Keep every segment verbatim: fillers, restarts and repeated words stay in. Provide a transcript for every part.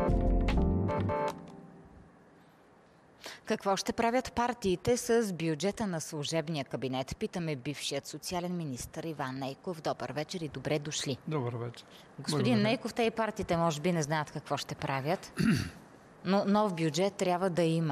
Какво ще правят партиите с бюджета на служебния кабинет? Питаме бившият социален министър Иван Нейков. Добър вечер и добре дошли. Добър вечер. Господин Благодаря. Нейков, те и партиите може би не знаят какво ще правят, но нов бюджет трябва да има.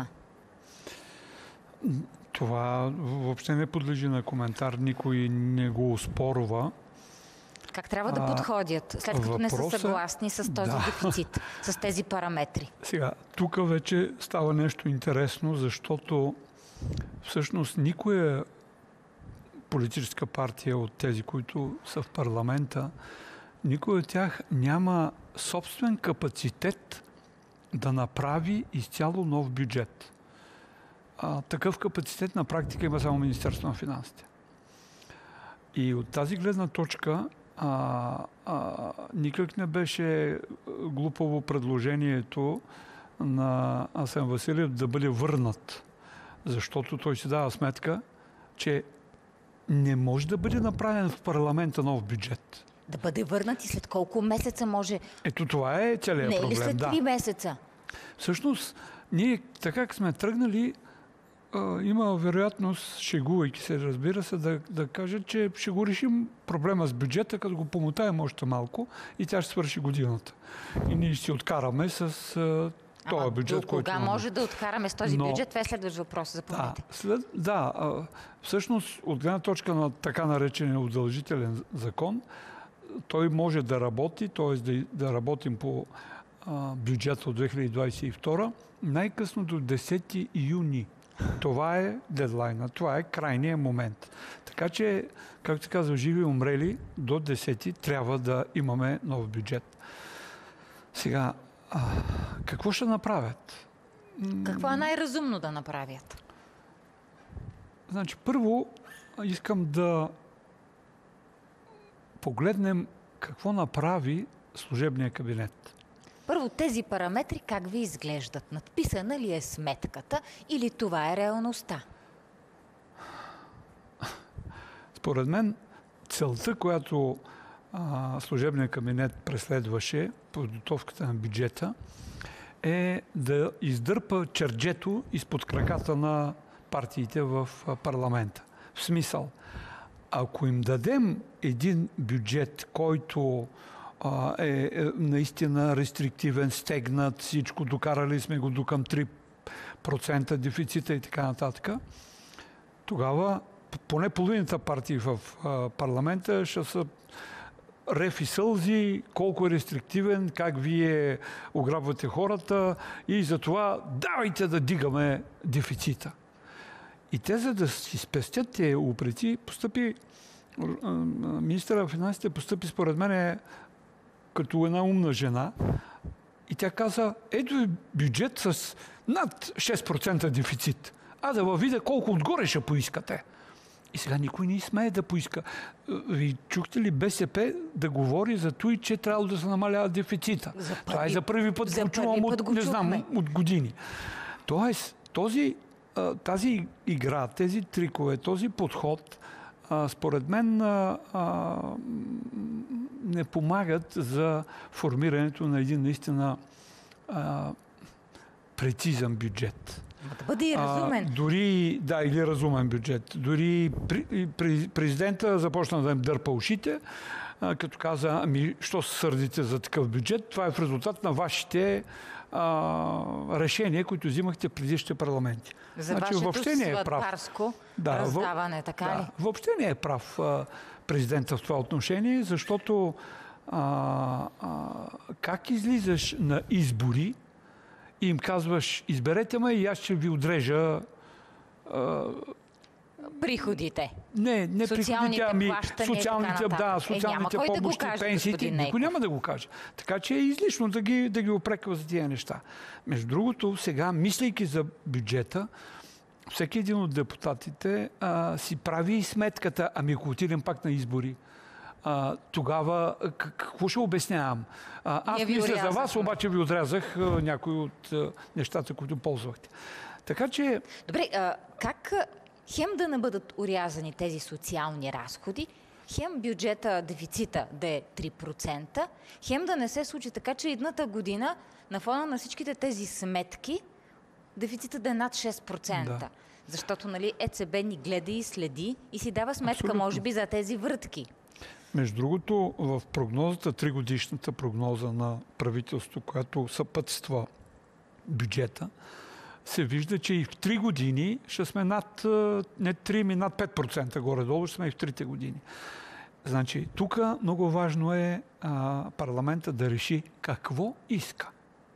Това въобще не подлежи на коментар, никой не го оспорва. Как трябва да подходят, след като въпроса... не са съгласни с този да. дефицит, с тези параметри? Сега, тук вече става нещо интересно, защото всъщност никоя политическа партия от тези, които са в парламента, никой от тях няма собствен капацитет да направи изцяло нов бюджет. А, такъв капацитет на практика има само Министерството на финансите. И от тази гледна точка А, а, никак не беше глупаво предложението на Асен Василев да бъде върнат. Защото той си дава сметка, че не може да бъде направен в парламента нов бюджет. Да бъде върнат и след колко месеца може... Ето това е целият проблем. Не е ли след три да. месеца? Всъщност, ние така как сме тръгнали, Uh, има вероятност, шегувайки се, разбира се, да, да кажат, че ще го решим проблема с бюджета, като го помотаем още малко и тя ще свърши годината. И ние ще си откараме с uh, този бюджет, до който кога може да откараме с този Но, бюджет? Това е следващ въпрос. Заповядайте. Да, след, да uh, всъщност, от гледна точка на така наречения удължителен закон, той може да работи, т.е. да, да работим по uh, бюджета от две хиляди двадесет и втора, най-късно до десети юни. Това е дедлайна, това е крайният момент. Така че, както се казва, живи умрели, до десети трябва да имаме нов бюджет. Сега, а, какво ще направят? Какво е най-разумно да направят? Значи, първо искам да погледнем какво направи служебния кабинет. Първо, тези параметри как ви изглеждат? Надписана ли е сметката или това е реалността? Според мен, целта, която а, служебният кабинет преследваше, подготовката на бюджета, е да издърпа черджето изпод краката на партиите в парламента. В смисъл, ако им дадем един бюджет, който Е, е наистина рестриктивен, стегнат, всичко, докарали сме го до към три процента дефицита и така нататък, тогава поне половината партии в а, парламента ще са рев и сълзи, колко е рестриктивен, как вие ограбвате хората и затова давайте да дигаме дефицита. И те, за да си спестят тези упреци, постъпи министъра на финансите постъпи според мен е като една умна жена и тя каза, ето ви бюджет с над шест процента дефицит. А да във видя колко отгоре ще поискате. И сега никой не смее да поиска. Ви чухте ли БСП да говори за това, че трябва да се намалява дефицита? За първи, това е за първи път, за го чувам първи път от, го не знам, от години. Тоест, този, тази игра, тези трикове, този подход, според мен не помагат за формирането на един наистина а, прецизен бюджет. Да бъде и разумен. А, дори, да, или разумен бюджет. Дори при, при, президента започна да им дърпа ушите, а, като каза, ами, що се сърдите за такъв бюджет? Това е в резултат на вашите а, решения, които взимахте предишните парламенти. За значи, вашето сватбарско да, раздаване, така да, ли? Въобще не е прав а, президента в това отношение, защото а, а, как излизаш на избори и им казваш, изберете ме и аз ще ви отрежа а, приходите. Не, не приходите, ами социалните, да, социалните е, помощи, да пенсиите. Никой няма да го каже. Така че е излишно да ги, да ги опреква за тия неща. Между другото, сега, мислейки за бюджета, всеки един от депутатите а, си прави и сметката, ами ако отидем пак на избори, а, тогава какво ще обяснявам? А, аз мисля за вас, обаче ви отрязах а, някои от а, нещата, които ползвахте. Така че... Добре, а, как хем да не бъдат урязани тези социални разходи, хем бюджета, дефицита да е три процента, хем да не се случи така, че едната година на фона на всичките тези сметки дефицитът да е над шест процента. Да. Защото, нали, ЕЦБ ни гледа и следи и си дава сметка, абсолютно, може би, за тези въртки. Между другото, в прогнозата, тригодишната прогноза на правителството, която съпътства бюджета, се вижда, че и в три години ще сме над, не три, ми над пет процента горе-долу, ще сме и в трите години. Значи, тук много важно е а, парламента да реши какво иска.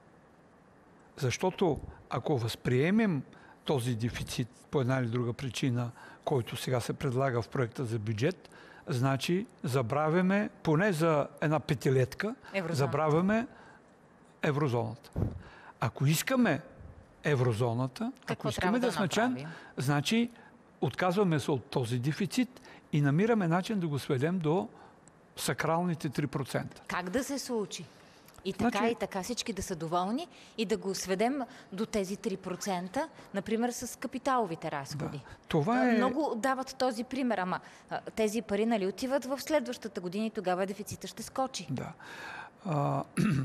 Защото ако възприемем този дефицит по една или друга причина, който сега се предлага в проекта за бюджет, значи забравяме, поне за една петилетка, еврозоната. забравяме еврозоната. Ако искаме еврозоната, какво ако искаме да, да сме член, значи отказваме се от този дефицит и намираме начин да го сведем до сакралните три процента. Как да се случи? И така, значи, и така всички да са доволни и да го сведем до тези три процента, например с капиталовите разходи. Да. Това е... Много дават този пример, ама тези пари, нали, отиват в следващата година и тогава дефицита ще скочи. Да. А,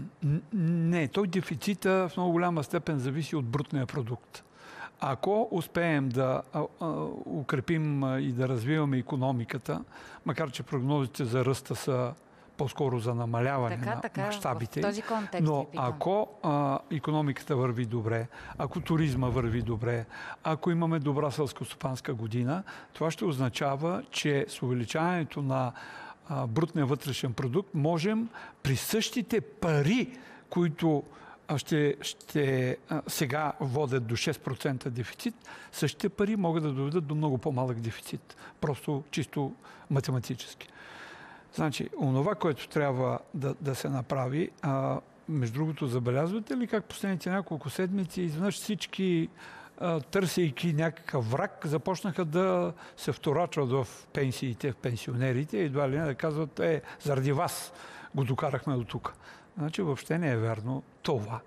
не, той дефицита в много голяма степен зависи от брутния продукт. Ако успеем да а, а, укрепим а, и да развиваме икономиката, макар че прогнозите за ръста са по-скоро за намаляване така, на така, мащабите. В този контекст, но ако а, икономиката върви добре, ако туризма върви добре, ако имаме добра селскостопанска година, това ще означава, че с увеличаването на а, брутния вътрешен продукт можем при същите пари, които а, ще, ще а, сега водят до шест процента дефицит, същите пари могат да доведат до много по-малък дефицит. Просто чисто математически. Значи, онова, което трябва да, да се направи, а, между другото, забелязвате ли как последните няколко седмици изведнъж всички, а, търсейки някакъв враг, започнаха да се вторачват в пенсиите, в пенсионерите и едва ли не да казват, е, заради вас го докарахме до тук. Значи, въобще не е верно това.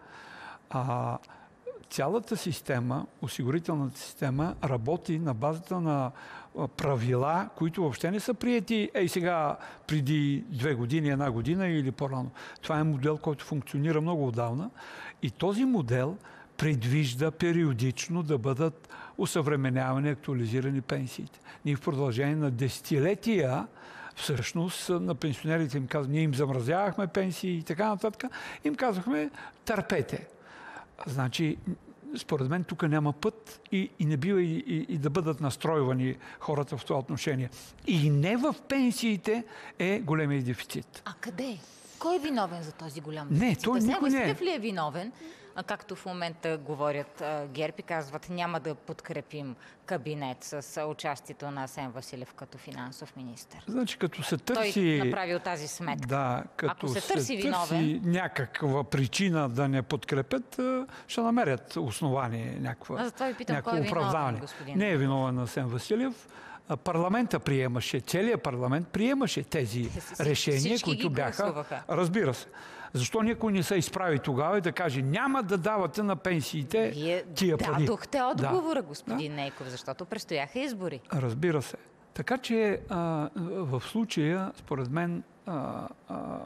А, цялата система, осигурителната система, работи на базата на правила, които въобще не са приети ей сега преди две години, една година или по-рано. Това е модел, който функционира много отдавна и този модел предвижда периодично да бъдат усъвременявани, актуализирани пенсиите. Ние в продължение на десетилетия всъщност на пенсионерите им казваме, ние им замразявахме пенсии и така нататък, им казахме, търпете. Значи, според мен тук няма път и, и не бива и, и, и да бъдат настройвани хората в това отношение. И не в пенсиите е големия дефицит. А къде? Кой е виновен за този голям дефицит? Не, той никой не е. ли е виновен? А както в момента говорят ГЕРБ и казват, няма да подкрепим кабинет с участието на Асен Василев като финансов министър. Значи, като се търси... Той направил тази сметка. Да, като Ако се, се търси, търси виновен... някаква причина да не подкрепят, ще намерят основание, някаква, затова ви питам, някакво кой е оправдаване. Виновен, господин? Не е виновен Асен Василев. Парламента приемаше, целият парламент приемаше тези решения, които бяха... Гласуваха. Разбира се. Защо никой не се изправи тогава и да каже, няма да давате на пенсиите Вие тия пари? дадохте отговора, да. господин да. Нейков, защото предстояха избори. Разбира се. Така че а, в случая, според мен, а, а,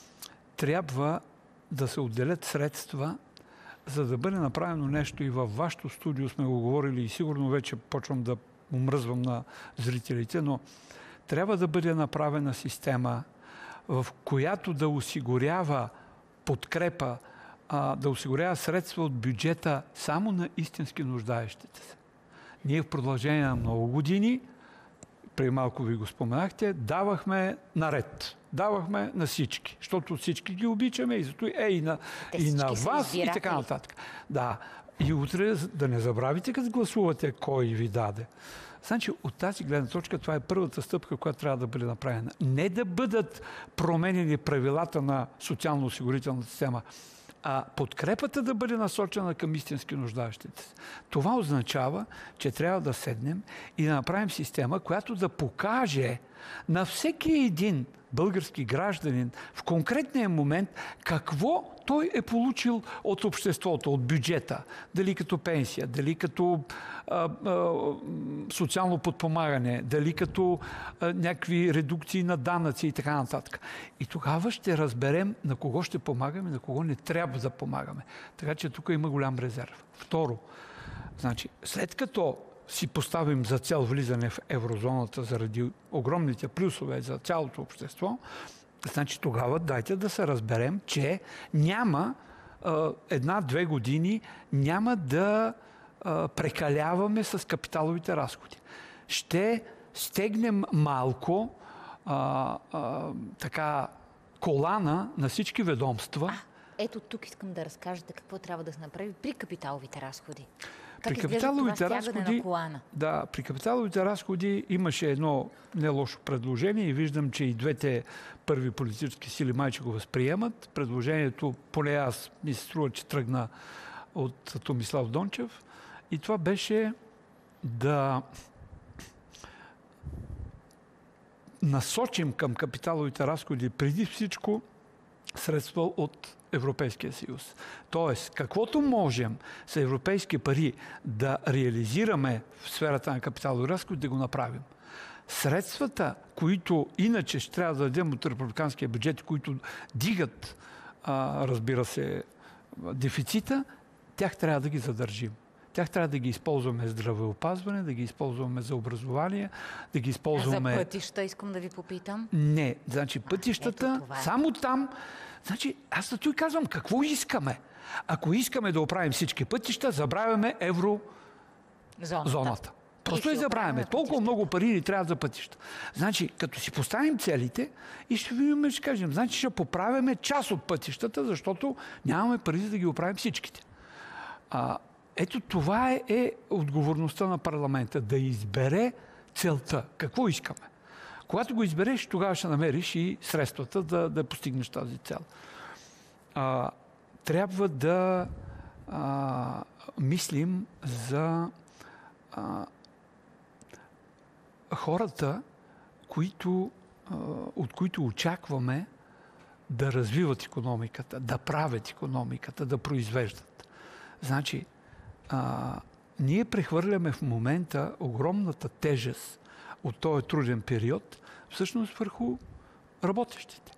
трябва да се отделят средства, за да бъде направено нещо и във вашето студио сме го говорили и сигурно вече почвам да умръзвам на зрителите, но трябва да бъде направена система, в която да осигурява подкрепа, а, да осигурява средства от бюджета само на истински нуждаещите се. Ние в продължение на много години, преди малко ви го споменахте, давахме наред. Давахме на всички, защото всички ги обичаме и зато е и на, и на вас и така нататък. Да. И утре да не забравите, като гласувате, кой ви даде. Значи, от тази гледна точка, това е първата стъпка, която трябва да бъде направена. Не да бъдат променени правилата на социално-осигурителната система, а подкрепата да бъде насочена към истински нуждаещите се. Това означава, че трябва да седнем и да направим система, която да покаже на всеки един български гражданин в конкретния момент какво той е получил от обществото, от бюджета. Дали като пенсия, дали като а, а, социално подпомагане, дали като а, някакви редукции на данъци и така нататък. И тогава ще разберем на кого ще помагаме, на кого не трябва да помагаме. Така че тук има голям резерв. Второ, значи, след като си поставим за цел влизане в еврозоната заради огромните плюсове за цялото общество, значи тогава дайте да се разберем, че няма една-две години няма да а, прекаляваме с капиталовите разходи. Ще стегнем малко а, а, така колана на всички ведомства. А, ето тук искам да разкажете какво трябва да се направи при капиталовите разходи. При капиталовите разходи, да, при капиталовите разходи имаше едно не лошо предложение и виждам, че и двете първи политически сили майче го възприемат. Предложението, поне аз ми се струва, че тръгна от Томислав Дончев. И това беше да насочим към капиталовите разходи преди всичко средства от Европейския съюз. Тоест, каквото можем с европейски пари да реализираме в сферата на капиталови разходи, да го направим. Средствата, които иначе ще трябва да дадем от републиканския бюджет, които дигат, а, разбира се, дефицита, тях трябва да ги задържим. Тях трябва да ги използваме за здравеопазване, да ги използваме за образование, да ги използваме... А за пътища искам да ви попитам? Не, значи пътищата, а, само там... Значи, аз да той казвам, какво искаме? Ако искаме да оправим всички пътища, забравяме еврозоната. Просто и забравяме. Толкова много пари ни трябва за пътища. Значи, като си поставим целите и ще видим, ще кажем, значи ще поправяме част от пътищата, защото нямаме пари за да ги оправим всичките. А, ето това е, е отговорността на парламента. Да избере целта. Какво искаме? Когато го избереш, тогава ще намериш и средствата да, да постигнеш тази цел. А, трябва да а, мислим за а, хората, които, а, от които очакваме да развиват икономиката, да правят икономиката, да произвеждат. Значи, а, ние прехвърляме в момента огромната тежест от този труден период, всъщност върху работещите.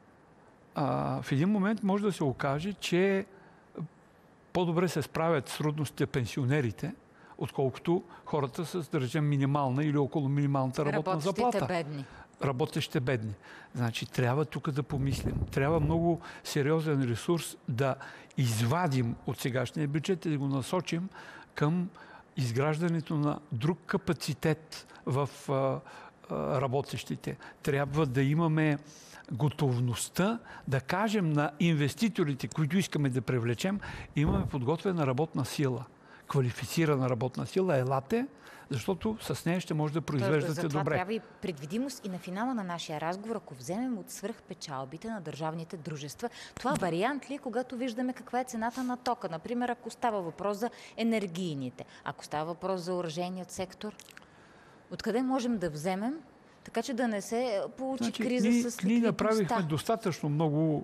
А, в един момент може да се окаже, че по-добре се справят с трудностите пенсионерите, отколкото хората с, да речем, минимална или около минималната работна заплата. Работещите бедни. Работещите бедни. Значи трябва тук да помислим. Трябва много сериозен ресурс да извадим от сегашния бюджет и да го насочим към изграждането на друг капацитет в а, а, работещите. Трябва да имаме готовността да кажем на инвеститорите, които искаме да привлечем, имаме подготвена работна сила, квалифицирана работна сила, елате, защото с нея ще може да произвеждате добре. Затова трябва и предвидимост и на финала на нашия разговор, ако вземем от свръхпечалбите на държавните дружества. Това вариант ли е, когато виждаме каква е цената на тока? Например, ако става въпрос за енергийните, ако става въпрос за оръжейният сектор, откъде можем да вземем, така че да не се получи значи, криза ние, с ликвидността? Ние направихме достатъчно много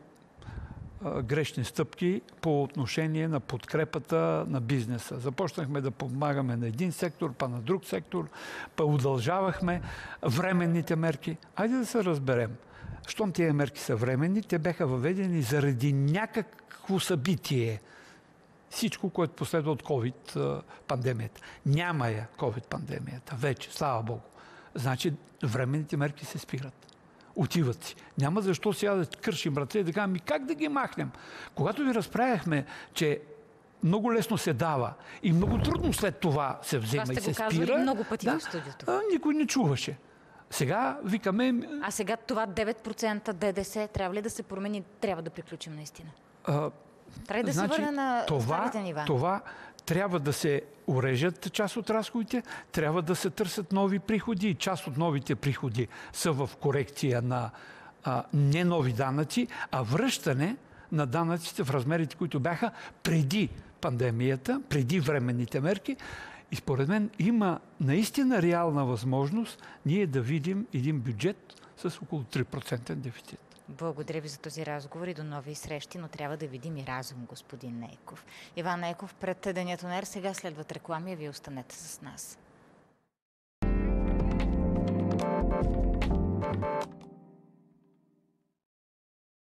а, грешни стъпки по отношение на подкрепата на бизнеса. Започнахме да помагаме на един сектор, па на друг сектор, па удължавахме временните мерки. Айде да се разберем. Щом тези мерки са временни, те бяха въведени заради някакво събитие. Всичко, което последва от COVID пандемията. Няма я COVID пандемията вече, слава Богу. Значи временните мерки се спират. Отиват си. Няма защо сега да кършим ръце и да кажем, как да ги махнем? Когато ви разправяхме, че много лесно се дава и много трудно след това се взема и се спира. Това сте го казвали много пъти да, в студиото. А, никой не чуваше. Сега викаме... А сега това девет процента ДДС трябва ли да се промени? Трябва да приключим наистина. А, трябва да значи, се върне на това, старите нива. Това трябва да се урежат част от разходите, трябва да се търсят нови приходи и част от новите приходи са в корекция на а, не нови данъци, а връщане на данъците в размерите, които бяха преди пандемията, преди временните мерки И според мен има наистина реална възможност ние да видим един бюджет с около три процента дефицит. Благодаря ви за този разговор и до нови срещи, но трябва да видим и разум, господин Нейков. Иван Нейков пред Денятонер. Сега следват реклами, а вие останете с нас.